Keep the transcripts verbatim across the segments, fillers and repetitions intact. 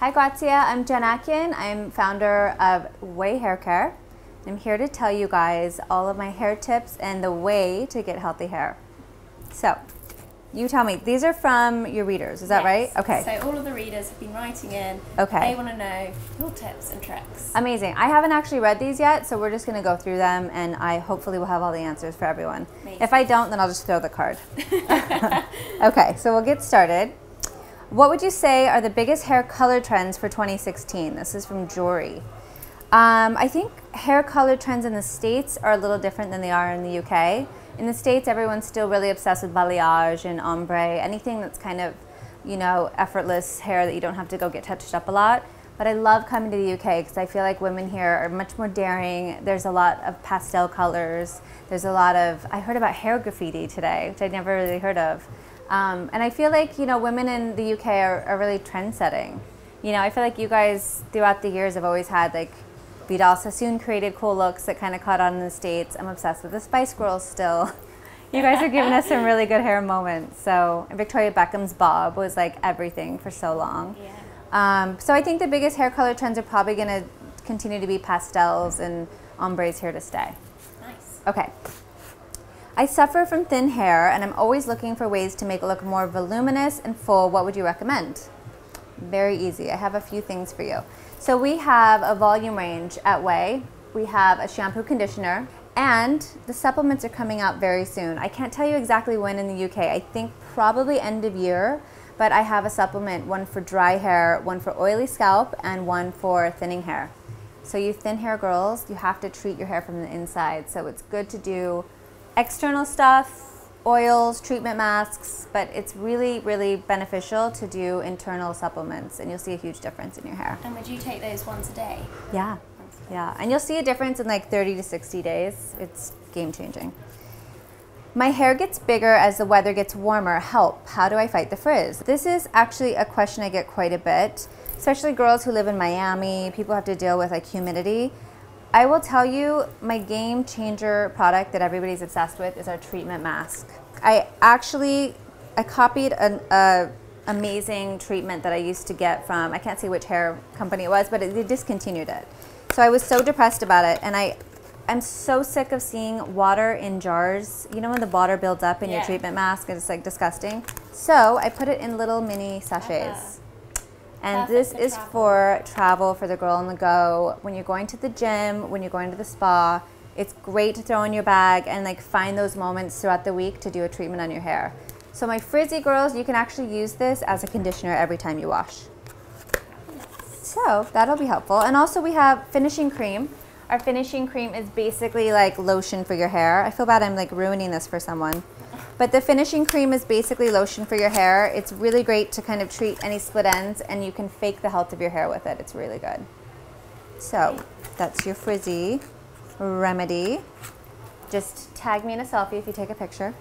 Hi Grazia, I'm Jen Atkin. I'm founder of Way Hair Care. I'm here to tell you guys all of my hair tips and the way to get healthy hair. So, you tell me, these are from your readers, is that yes. right? Okay. So all of the readers have been writing in. Okay. They want to know your tips and tricks. Amazing. I haven't actually read these yet, so we're just going to go through them and I hopefully will have all the answers for everyone. Amazing. If I don't, then I'll just throw the card. Okay, so we'll get started. What would you say are the biggest hair color trends for twenty sixteen? This is from Jory. Um, I think hair color trends in the States are a little different than they are in the U K. In the States, everyone's still really obsessed with balayage and ombre, anything that's kind of, you know, effortless hair that you don't have to go get touched up a lot. But I love coming to the U K because I feel like women here are much more daring. There's a lot of pastel colors. There's a lot of, I heard about hair graffiti today, which I'd never really heard of. Um, and I feel like, you know, women in the U K are, are really trend setting. You know, I feel like you guys throughout the years have always had like Vidal Sassoon created cool looks that kind of caught on in the States. I'm obsessed with the Spice Girls still. You guys are giving us some really good hair moments. So Victoria Beckham's bob was like everything for so long. Yeah. Um, so I think the biggest hair color trends are probably going to continue to be pastels and ombres here to stay. Nice. Okay. I suffer from thin hair and I'm always looking for ways to make it look more voluminous and full. What would you recommend? Very easy. I have a few things for you. So we have a volume range at Way. We have a shampoo conditioner and the supplements are coming out very soon. I can't tell you exactly when in the U K. I think probably end of year, but I have a supplement, one for dry hair, one for oily scalp, and one for thinning hair. So you thin hair girls, you have to treat your hair from the inside. So it's good to do external stuff, oils, treatment masks, but it's really, really beneficial to do internal supplements and you'll see a huge difference in your hair. And would you take those once a day? Yeah, yeah. And you'll see a difference in like thirty to sixty days. It's game changing. My hair gets bigger as the weather gets warmer. Help. How do I fight the frizz? This is actually a question I get quite a bit, especially girls who live in Miami. People have to deal with like humidity. I will tell you, my game changer product that everybody's obsessed with is our treatment mask. I actually, I copied an a amazing treatment that I used to get from, I can't say which hair company it was, but it, they discontinued it. So I was so depressed about it, and I, I'm so sick of seeing water in jars. You know when the water builds up in yeah. your treatment mask and it's like disgusting? So I put it in little mini sachets. Uh-huh. And Perfect this for is travel. for travel, for the girl on the go, when you're going to the gym, when you're going to the spa. It's great to throw in your bag and like find those moments throughout the week to do a treatment on your hair. So my frizzy girls, you can actually use this as a conditioner every time you wash. So that'll be helpful. And also we have finishing cream. Our finishing cream is basically like lotion for your hair. I feel bad I'm like ruining this for someone. But the finishing cream is basically lotion for your hair. It's really great to kind of treat any split ends and you can fake the health of your hair with it. It's really good. So that's your frizzy remedy. Just tag me in a selfie if you take a picture.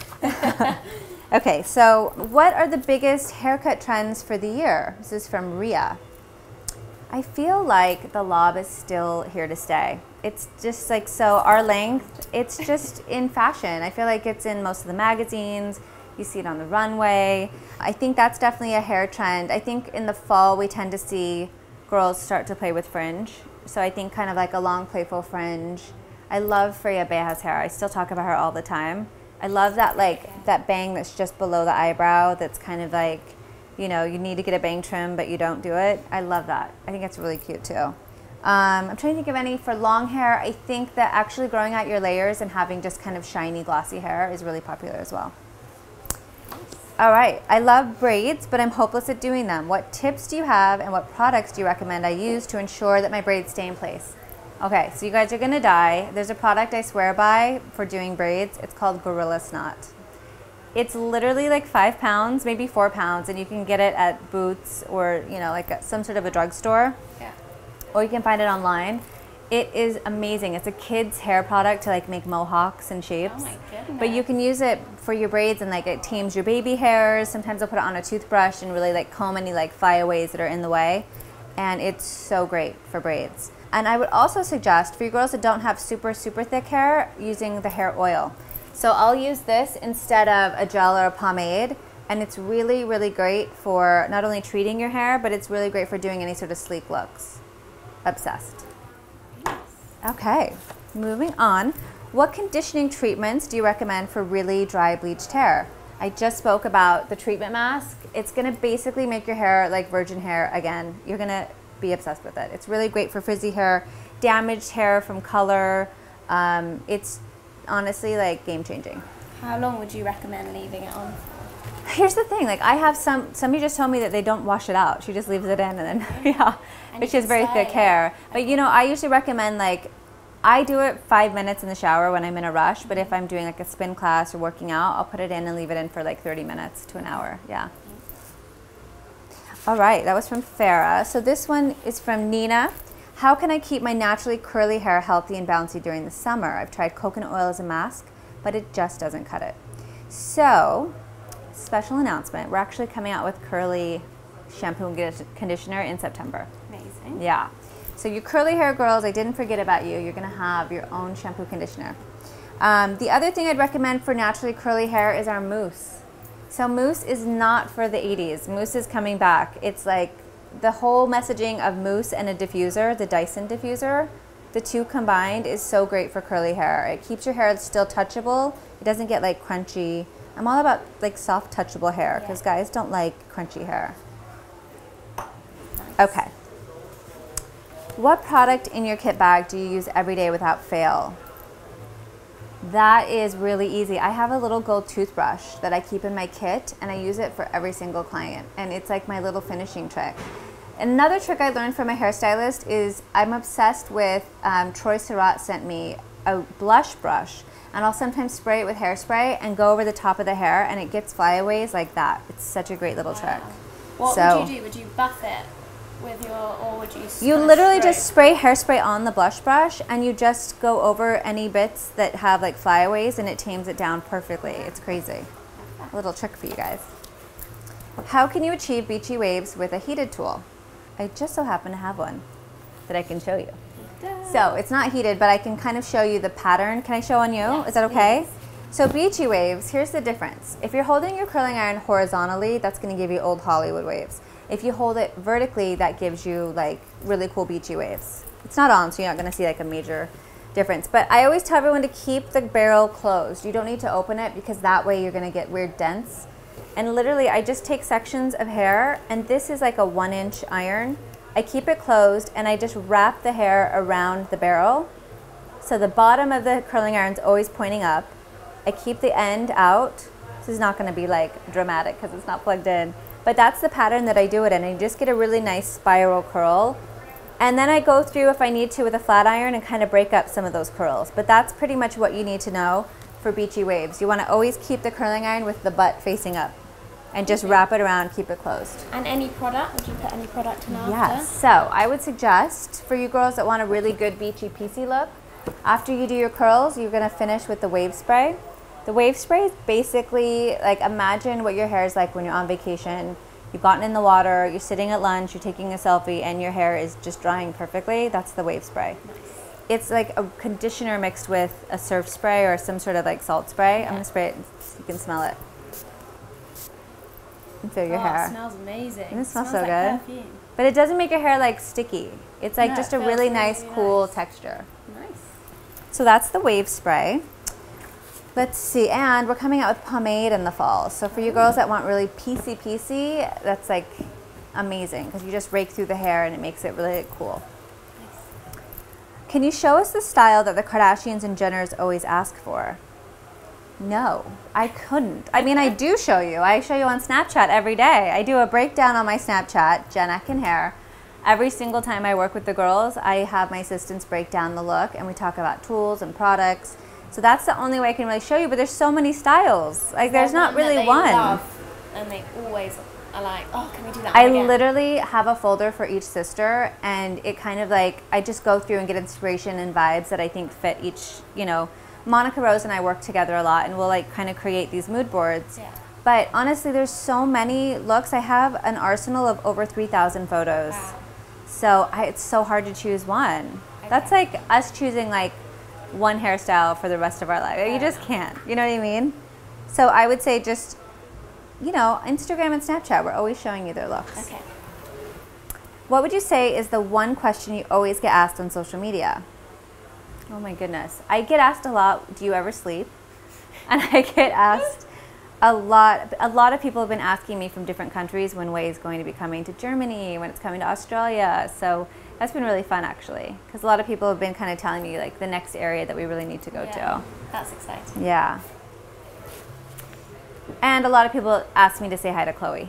Okay, so what are the biggest haircut trends for the year? This is from Ria. I feel like the lob is still here to stay. It's just like, so our length, it's just in fashion. I feel like it's in most of the magazines. You see it on the runway. I think that's definitely a hair trend. I think in the fall we tend to see girls start to play with fringe. So I think kind of like a long playful fringe. I love Freya Bea's hair. I still talk about her all the time. I love that like that bang that's just below the eyebrow that's kind of like, you know, you need to get a bang trim, but you don't do it. I love that. I think it's really cute too. Um, I'm trying to think of any for long hair. I think that actually growing out your layers and having just kind of shiny, glossy hair is really popular as well. All right, I love braids, but I'm hopeless at doing them. What tips do you have and what products do you recommend I use to ensure that my braids stay in place? Okay, so you guys are gonna die. There's a product I swear by for doing braids. It's called Gorilla Snot. It's literally like five pounds, maybe four pounds, and you can get it at Boots or, you know, like a, some sort of a drugstore. Yeah. Or you can find it online. It is amazing. It's a kid's hair product to like make mohawks and shapes. Oh my goodness. But you can use it for your braids and like it tames your baby hairs. Sometimes I'll put it on a toothbrush and really like comb any like flyaways that are in the way. And it's so great for braids. And I would also suggest for you girls that don't have super, super thick hair, using the hair oil. So I'll use this instead of a gel or a pomade, And it's really, really great for not only treating your hair, but it's really great for doing any sort of sleek looks. Obsessed. Okay, moving on. What conditioning treatments do you recommend for really dry bleached hair? I just spoke about the treatment mask. It's gonna basically make your hair like virgin hair again. You're gonna be obsessed with it. It's really great for frizzy hair, damaged hair from color. Um, it's honestly like game changing. How long would you recommend leaving it on? Here's the thing, like I have some, somebody just told me that they don't wash it out. She just leaves it in and then, yeah, And which you is can very style thick it. hair. But Okay. you know, I usually recommend like, I do it five minutes in the shower when I'm in a rush, but if I'm doing like a spin class or working out, I'll put it in and leave it in for like thirty minutes to an hour, yeah. All right, that was from Farah. So this one is from Nina. How can I keep my naturally curly hair healthy and bouncy during the summer? I've tried coconut oil as a mask, but it just doesn't cut it. So, special announcement, we're actually coming out with curly shampoo and conditioner in September. Amazing. Yeah. So you curly hair girls, I didn't forget about you. You're gonna have your own shampoo conditioner. Um, the other thing I'd recommend for naturally curly hair is our mousse. So mousse is not for the eighties. Mousse is coming back. It's like the whole messaging of mousse and a diffuser, the Dyson diffuser, the two combined is so great for curly hair. It keeps your hair still touchable. It doesn't get like crunchy. I'm all about like soft touchable hair because Yeah. guys don't like crunchy hair. Nice. Okay. What product in your kit bag do you use every day without fail? That is really easy. I have a little gold toothbrush that I keep in my kit and I use it for every single client. And it's like my little finishing trick. Another trick I learned from a hairstylist is I'm obsessed with, um, Troy Surratt sent me a blush brush and I'll sometimes spray it with hairspray and go over the top of the hair and it gets flyaways like that. It's such a great little Wow. trick. What So- would you do? Would you buff it with your, or would you? You kinda literally spray? just spray hairspray on the blush brush and you just go over any bits that have like flyaways and it tames it down perfectly. It's crazy. A little trick for you guys. How can you achieve beachy waves with a heated tool? I just so happen to have one that I can show you. So it's not heated, but I can kind of show you the pattern. Can I show on you? Yes, Is that okay? please. So beachy waves, here's the difference. If you're holding your curling iron horizontally, that's gonna give you old Hollywood waves. If you hold it vertically, that gives you like really cool beachy waves. It's not on, so you're not gonna see like a major difference. But I always tell everyone to keep the barrel closed. You don't need to open it because that way you're gonna get weird dents. And literally, I just take sections of hair, and this is like a one inch iron. I keep it closed, and I just wrap the hair around the barrel. So the bottom of the curling iron's always pointing up. I keep the end out. This is not gonna be like dramatic because it's not plugged in. But that's the pattern that I do it in. And you just get a really nice spiral curl. And then I go through, if I need to, with a flat iron and kind of break up some of those curls. But that's pretty much what you need to know for beachy waves. You wanna always keep the curling iron with the butt facing up. And just wrap it around, keep it closed. And any product? Would you put any product in after? Yes, so I would suggest for you girls that want a really good beachy piecey look, after you do your curls, you're gonna finish with the wave spray. The wave spray is basically like, imagine what your hair is like when you're on vacation. You've gotten in the water, you're sitting at lunch, you're taking a selfie, and your hair is just drying perfectly. That's the wave spray. Nice. It's like a conditioner mixed with a surf spray or some sort of like salt spray. Yeah. I'm gonna spray it so you can smell it. And feel your Oh, hair. It smells amazing. Doesn't it smell so like good? Perfume. But it doesn't make your hair like sticky. It's like No, just it a feels really really, nice, really cool nice. texture. Nice. So that's the wave spray. Let's see, and we're coming out with pomade in the fall. So for you girls that want really piecey piecey, that's like amazing because you just rake through the hair and it makes it really cool. Nice. Can you show us the style that the Kardashians and Jenners always ask for? No, I couldn't. I mean, I do show you. I show you on Snapchat every day. I do a breakdown on my Snapchat, Jen Atkin Hair. Every single time I work with the girls, I have my assistants break down the look and we talk about tools and products. So that's the only way I can really show you, but there's so many styles. Like there's not one that really they one. love, and they always are like, oh, can we do that I one again? literally have a folder for each sister and it kind of like, I just go through and get inspiration and vibes that I think fit each, you know. Monica Rose and I work together a lot and we'll like kind of create these mood boards. Yeah. But honestly, there's so many looks. I have an arsenal of over three thousand photos. Wow. So I, it's so hard to choose one. Okay. That's like us choosing like one hairstyle for the rest of our life. You just can't, you know what I mean? So I would say just you know, Instagram and Snapchat, we're always showing you their looks. Okay. What would you say is the one question you always get asked on social media? Oh my goodness. I get asked a lot, do you ever sleep? And I get asked a lot, a lot of people have been asking me from different countries when Way is going to be coming to Germany, when it's coming to Australia. So that's been really fun actually, because a lot of people have been kind of telling me like the next area that we really need to go Yeah, to. that's exciting. Yeah. And a lot of people asked me to say hi to Chloe.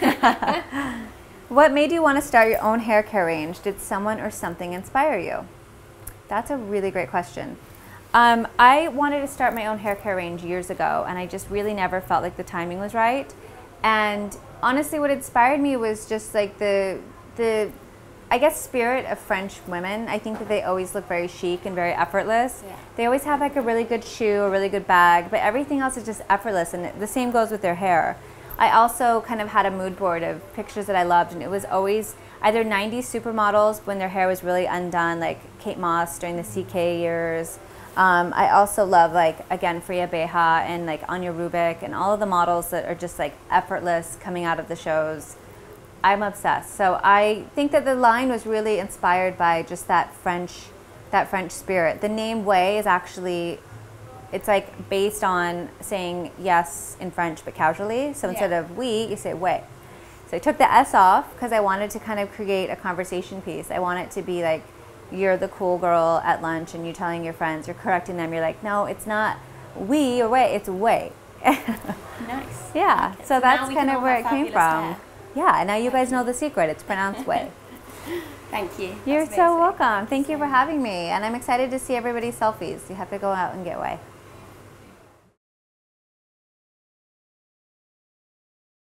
What made you want to start your own hair care range? Did someone or something inspire you? That's a really great question. Um, I wanted to start my own hair care range years ago, and I just really never felt like the timing was right. And honestly, what inspired me was just like the, the I guess, spirit of French women. I think that they always look very chic and very effortless. Yeah. They always have like a really good shoe, a really good bag, but everything else is just effortless, and the same goes with their hair. I also kind of had a mood board of pictures that I loved, and it was always either nineties supermodels when their hair was really undone, like Kate Moss during the C K years. Um, I also love, like, again, Freya Beha and like Anya Rubik and all of the models that are just like effortless coming out of the shows. I'm obsessed. So I think that the line was really inspired by just that French, that French spirit. The name Way is actually, it's like based on saying yes in French but casually. So instead Yeah. of we, you say way. So I took the S off because I wanted to kind of create a conversation piece. I want it to be like, you're the cool girl at lunch and you're telling your friends, you're correcting them, you're like, no, it's not we or way, it's way. Nice. Yeah, Okay. so now that's we kind can of all where have it came fabulous from. hair. Yeah, and now you guys know the secret. It's pronounced way. Thank you. You're That's so amazing. welcome. Thank you so for much. having me. And I'm excited to see everybody's selfies. You have to go out and get way.